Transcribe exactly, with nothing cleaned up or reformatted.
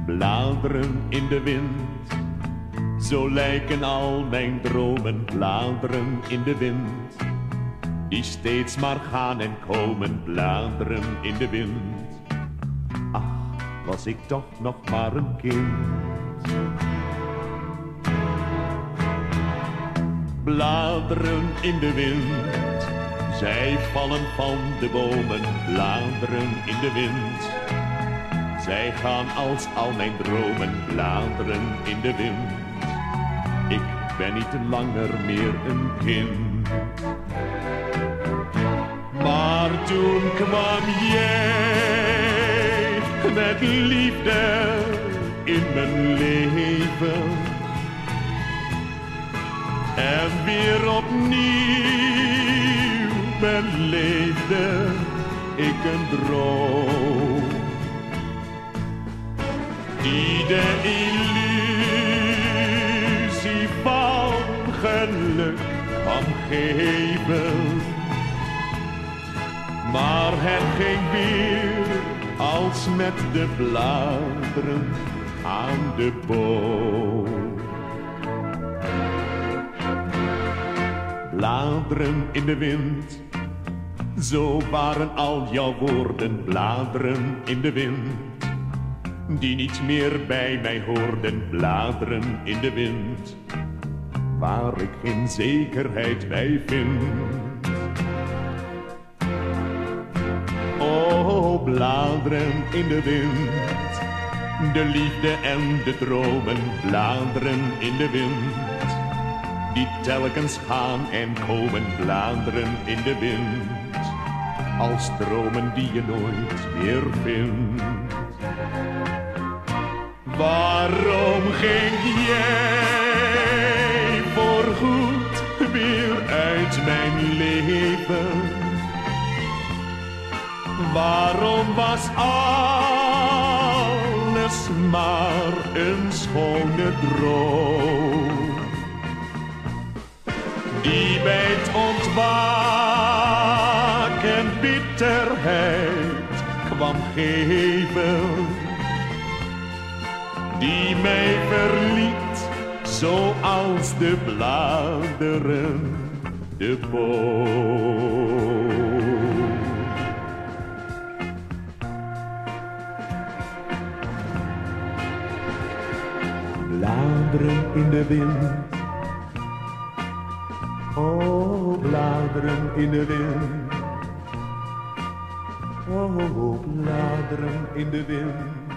bladeren in de wind. Zo lijken al mijn dromen bladeren in de wind, die steeds maar gaan en komen, bladeren in de wind. Ach, was ik toch nog maar een kind. Bladeren in de wind, zij vallen van de bomen, bladeren in de wind. Zij gaan als al mijn dromen, bladeren in de wind. Ik ben niet langer meer een kind. Maar toen kwam jij met liefde in mijn leven. En weer opnieuw beleefde ik een droom, die de illusie van geluk kwam geven. Maar het ging weer als met de bladeren aan de boom. Bladeren in de wind, zo waren al jouw woorden, bladeren in de wind, die niet meer bij mij hoorden, bladeren in de wind, waar ik geen zekerheid bij vind. O, bladeren in de wind, de liefde en de dromen, bladeren in de wind, die telkens gaan en komen, bladeren in de wind, als dromen die je nooit meer vindt. Waarom ging jij voorgoed weer uit mijn leven? Waarom was alles maar een schone droom, die bij het ontwaken bitterheid kwam geven, die mij verliet zoals de bladeren de boom. Bladeren in de wind, oh, bladeren in de wind, oh, bladeren in de wind.